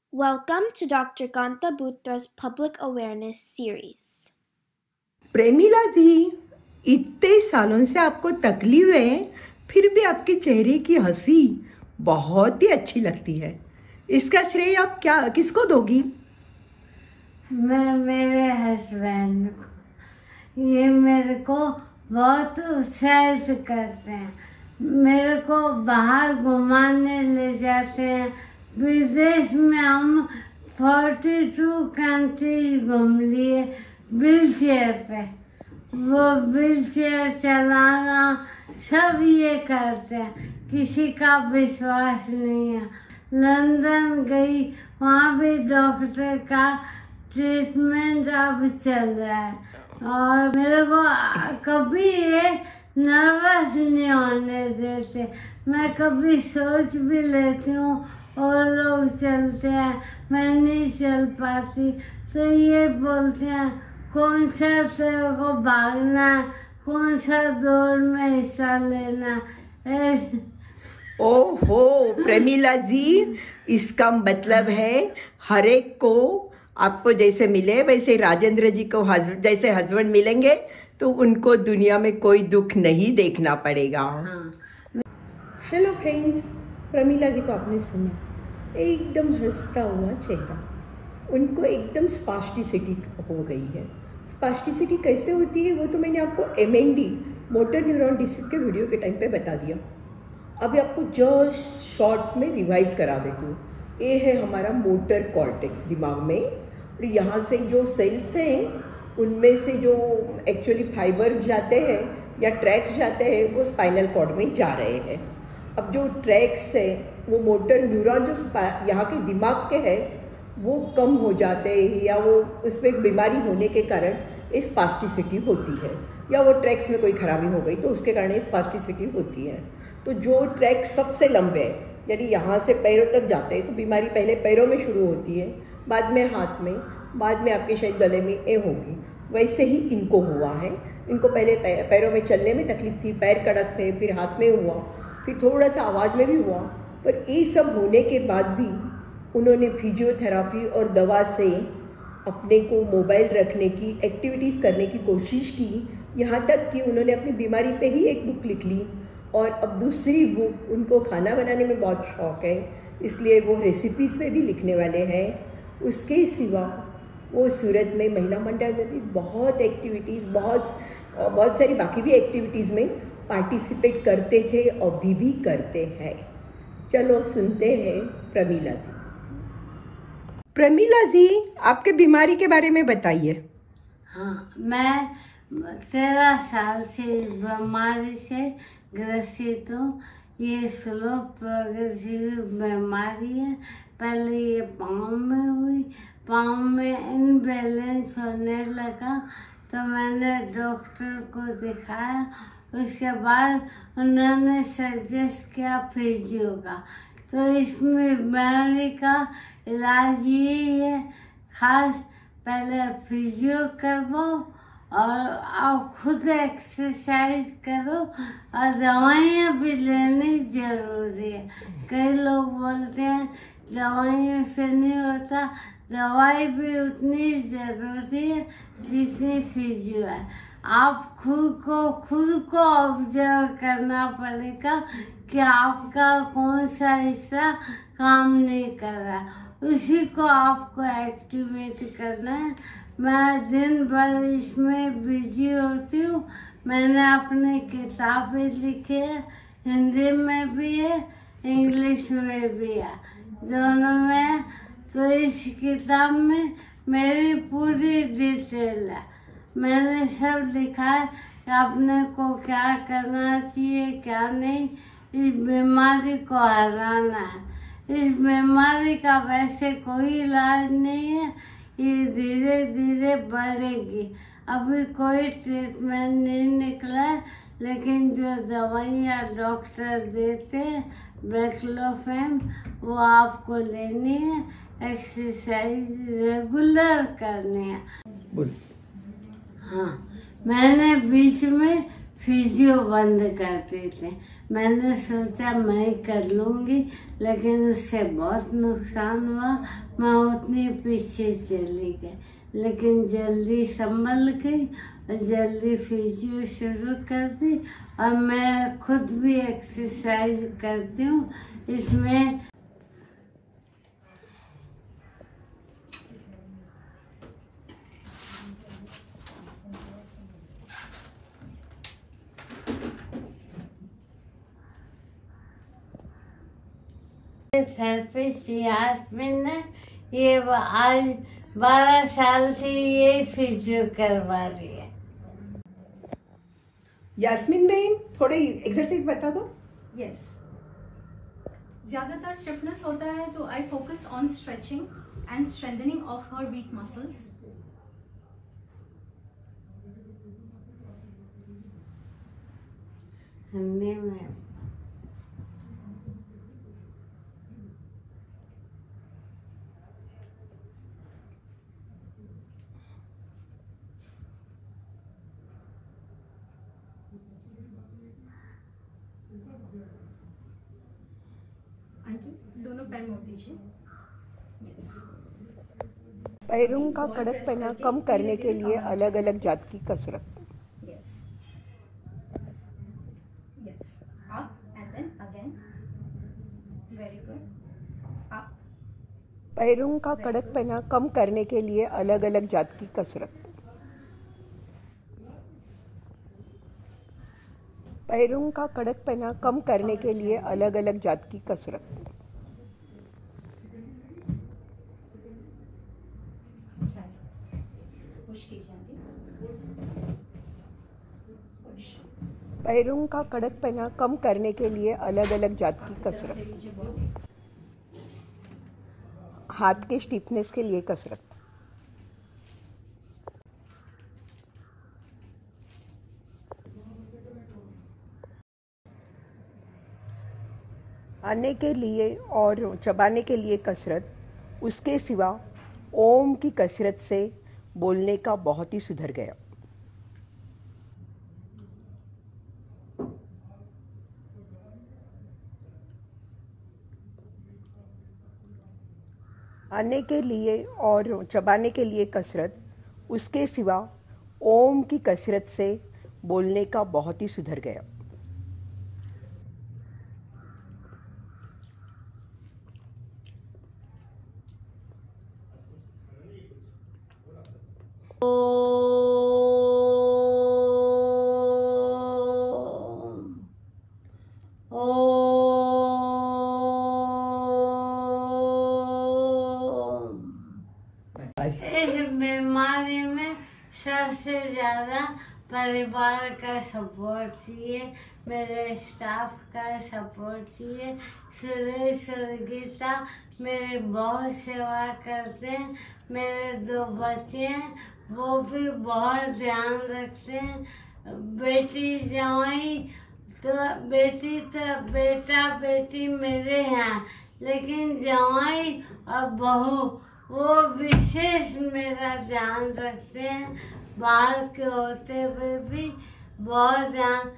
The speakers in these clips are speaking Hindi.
Welcome to Dr. Kanta Butra's Public Awareness Series. Premila जी, इतने सालों से आपको तकलीफ है, फिर भी आपके चेहरे की हंसी बहुत ही अच्छी लगती है। इसका श्रेय आप किसको दोगी? मैं मेरे हस्बैंड को। ये मेरे को बहुत उत्साहित करते हैं, मेरे को बाहर घुमाने ले जाते हैं। विदेश में हम 42 कंट्री घूम लिए व्हील चेयर पे। वो व्हील चेयर चलाना सब ये करते हैं, किसी का विश्वास नहीं है। लंदन गई, वहाँ भी डॉक्टर का ट्रीटमेंट अब चल रहा है और मेरे को कभी ये नर्वस नहीं होने देते। मैं कभी सोच भी लेती हूँ और लोग चलते हैं, मैं नहीं चल पाती, तो ये बोलते हैं कौन सा तेरे को भागना है, कौन सा दौड़ में हिस्सा लेना है। ओहो प्रेमिला जी, इसका मतलब है हर एक को आपको जैसे मिले वैसे राजेंद्र जी को जैसे हस्बैंड मिलेंगे तो उनको दुनिया में कोई दुख नहीं देखना पड़ेगा। हेलो फ्रेंड्स, प्रेमिला जी को आपने सुना, एकदम हंसता हुआ चेहरा, उनको एकदम स्पास्टिसिटी हो गई है। स्पास्टिसिटी कैसे होती है वो तो मैंने आपको MND मोटर न्यूरॉन डिसीज के वीडियो के टाइम पे बता दिया। अभी आपको जस्ट शॉर्ट में रिवाइज करा देती हूँ। ये है हमारा मोटर कॉर्टेक्स दिमाग में, और यहाँ से जो सेल्स हैं उनमें से जो एक्चुअली फाइबर जाते हैं या ट्रैक्स जाते हैं वो स्पाइनल कॉर्ड में जा रहे हैं। अब जो ट्रैक्स है वो मोटर न्यूरॉन जो यहाँ के दिमाग के हैं वो कम हो जाते हैं या वो उसमें बीमारी होने के कारण स्पास्टिसिटी होती है, या वो ट्रैक्स में कोई खराबी हो गई तो उसके कारण स्पास्टिसिटी होती है। तो जो ट्रैक सबसे लंबे हैं, यानी यहाँ से पैरों तक जाते हैं, तो बीमारी पहले पैरों में शुरू होती है, बाद में हाथ में, बाद में आपके शायद गले में ये होगी। वैसे ही इनको हुआ है। इनको पहले पैरों में चलने में तकलीफ थी, पैर कड़क थे, फिर हाथ में हुआ, फिर थोड़ा सा आवाज़ में भी हुआ। पर ये सब होने के बाद भी उन्होंने फिजियोथेरापी और दवा से अपने को मोबाइल रखने की, एक्टिविटीज़ करने की कोशिश की, यहाँ तक कि उन्होंने अपनी बीमारी पे ही एक बुक लिख ली। और अब दूसरी बुक, उनको खाना बनाने में बहुत शौक़ है, इसलिए वो रेसिपीज़ पे भी लिखने वाले हैं। उसके सिवा वो सूरत में महिला मंडल में भी बहुत एक्टिविटीज़, बहुत सारी बाकी भी एक्टिविटीज़ में पार्टिसिपेट करते थे, अभी भी करते हैं। चलो सुनते हैं प्रेमिला जी। प्रेमिला जी, आपके बीमारी के बारे में बताइए। हाँ, मैं 13 साल से बीमारी से ग्रसित हूँ। ये स्लो प्रोग्रेसिव बीमारी है। पहले ये पाँव में हुई, पाँव में इनबैलेंस होने लगा तो मैंने डॉक्टर को दिखाया। उसके बाद उन्होंने सजेस्ट किया फिजियो का। तो इसमें बीमारी का इलाज ये है, खास पहले फिजियो करवाओ और आप खुद एक्सरसाइज करो और दवाइयाँ भी लेनी जरूरी है। कई लोग बोलते हैं दवाइयों से नहीं होता, दवाई भी उतनी ज़रूरी है जितनी फिजियो है। आप खुद को ऑब्जर्व करना पड़ेगा कि आपका कौन सा हिस्सा काम नहीं कर रहा, उसी को आपको एक्टिवेट करना है। मैं दिन भर इसमें बिजी होती हूँ। मैंने अपने किताबें लिखी है, हिंदी में भी है, इंग्लिश में भी है, दोनों में। तो इस किताब में मेरी पूरी डिटेल है। मैंने सब लिखा है कि अपने को क्या करना चाहिए, क्या नहीं, इस बीमारी को हराना है। इस बीमारी का वैसे कोई इलाज नहीं है, ये धीरे धीरे बढ़ेगी। अभी कोई ट्रीटमेंट नहीं निकला है, लेकिन जो दवाइयाँ डॉक्टर देते हैं बैक्लोफेम, वो आपको लेनी है, एक्सरसाइज रेगुलर करनी है। हाँ, मैंने बीच में फिजियो बंद करते थे। मैंने सोचा मैं कर लूँगी, लेकिन उससे बहुत नुकसान हुआ। मैं उतनी पीछे चली गई, लेकिन जल्दी संभल गई और जल्दी फिजियो शुरू कर दी। और मैं खुद भी एक्सरसाइज करती हूँ इसमें। थेरेपिस्ट यास्मीन है, ये आज 12 साल से ये फिजियो करवा रही है। यास्मीन बहन, थोड़े एक्सरसाइज बता दो। यस, ज़्यादातर स्टिफनेस होता है तो I focus on stretching and strengthening of her weak muscles. Hindi में आंटी दोनों पैर मोड़ दीजिए। यस। पैरों का कड़कपना कम करने के लिए अलग अलग जात की कसरत। Yes yes, up and then again. Very good. Up. पैरों का कड़कपना कम करने के लिए अलग अलग जात की कसरत। पैरों का कड़कपना कम करने के लिए अलग अलग जात की कसरत। पुश कीजिए आंटी। पुश। पैरों का कड़कपना कम करने के लिए अलग अलग जात की कसरत। लीजिए बहुत। हाथ के स्टिफनेस के लिए कसरत। खाने के लिए और चबाने के लिए कसरत। उसके सिवा ओम की कसरत से बोलने का बहुत ही सुधर गया। खाने के लिए और चबाने के लिए कसरत। उसके सिवा ओम की कसरत से बोलने का बहुत ही सुधर गया। इस बीमारी में सबसे ज़्यादा परिवार का सपोर्ट चाहिए, मेरे स्टाफ का सपोर्ट चाहिए। सुरेश और गीता मेरी बहुत सेवा करते हैं। मेरे 2 बच्चे हैं, वो भी बहुत ध्यान रखते हैं। बेटी जवाई तो बेटा बेटी मेरे हैं, लेकिन जवाई और बहू वो विशेष मेरा ध्यान रखते हैं। बाहर के होते हुए भी बहुत ध्यान।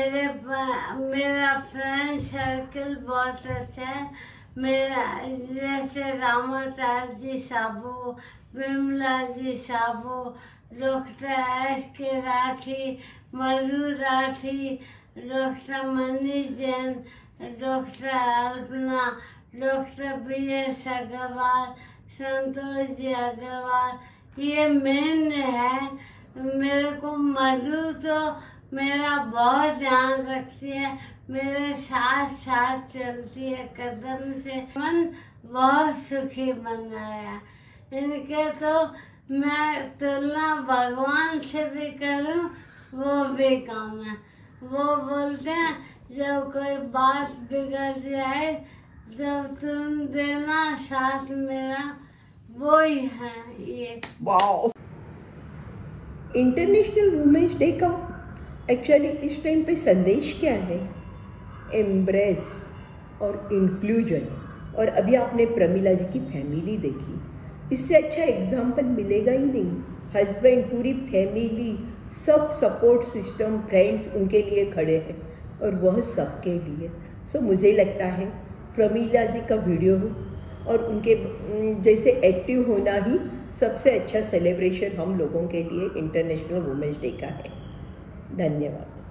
मेरा फ्रेंड सर्कल बहुत अच्छा है। मेरा जैसे Ramavtar ji Sabu, Vimla ji Sabu, doctor S.K. Rathi, Madhu Rathi, doctor Manish Jain, doctor Alpana, doctor B.S. Agarwal, Santosh ji Agarwal, ये मेन है। मेरे को मधु तो मेरा बहुत ध्यान रखती है, मेरे साथ साथ चलती है कदम से। मन बहुत सुखी बनाया। इनके तो मैं तुलना भगवान से भी करूं वो भी कम है। वो बोलते हैं जब कोई बात बिगड़ जाए जब तुम देना साथ मेरा, वो ही है ये। वाओ, इंटरनेशनल वुमेन्स डे का एक्चुअली इस टाइम पे संदेश क्या है? एम्ब्रेस और इंक्लूजन। और अभी आपने प्रमिला जी की फैमिली देखी, इससे अच्छा एग्जाम्पल मिलेगा ही नहीं। हस्बैंड, पूरी फैमिली सब सपोर्ट सिस्टम फ्रेंड्स उनके लिए खड़े हैं और वह सबके लिए। सो मुझे लगता है प्रमीला जी का वीडियो और उनके जैसे एक्टिव होना ही सबसे अच्छा सेलिब्रेशन हम लोगों के लिए इंटरनेशनल वुमेंस डे का है। धन्यवाद।